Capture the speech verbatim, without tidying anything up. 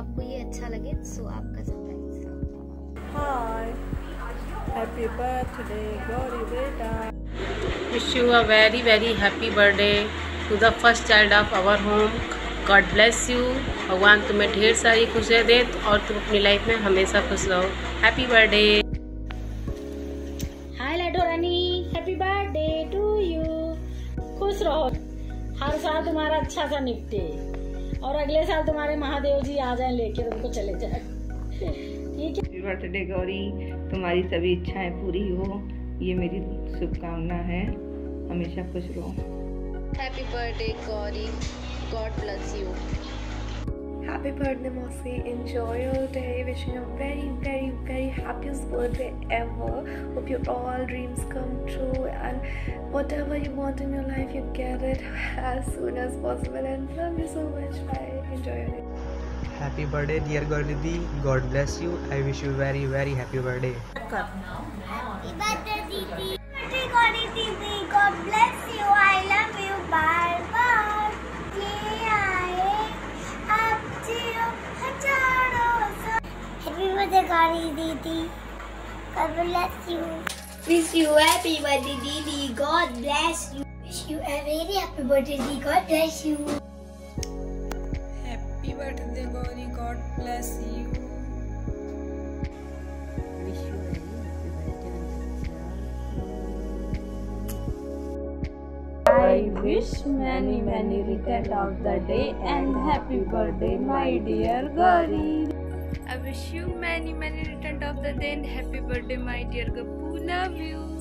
आपको ये अच्छा लगे सो आपका surprise. Hi, happy birthday Gauri बेटा। Wish you a very very happy birthday to the first child of our home. God bless you. भगवान तुम्हें ढेर सारी खुशियाँ दे और तुम अपनी लाइफ में हमेशा खुश रहो। Happy birthday. हाय लाडो रानी, हैप्पी बर्थडे टू यू। खुश रहो, हर साल तुम्हारा अच्छा सा निपटे और अगले साल तुम्हारे महादेव जी आ जाएं लेके तुमको चले जाए। ठीक है। हैप्पी बर्थडे गौरी, तुम्हारी सभी इच्छाएं पूरी हो, ये मेरी शुभकामना है। हमेशा खुश रहो। Happy birthday Gauri, God bless you. Happy birthday, Mossy. Enjoy your day. Wishing you a very, very, very happiest birthday ever. Hope your all dreams come true and whatever you want in your life, you get it as soon as possible. And love you so much. Bye. Enjoy your day. Happy birthday, dear Gauri. God bless you. I wish you very, very happy birthday. Happy birthday, Didi. Happy Gauri Didi. God bless you. I love you. Bye bye. Happy birthday, Gauri Didi. God bless you. Wish you happy birthday, Didi. God bless you. Wish you a very happy birthday, Didi. God bless you. Happy birthday Gauri, God bless you. Wish you a very happy birthday. I wish many many return of the day and happy birthday, my dear Gauri. I wish you many many return of the day and happy birthday, my dear Gappu. Love you.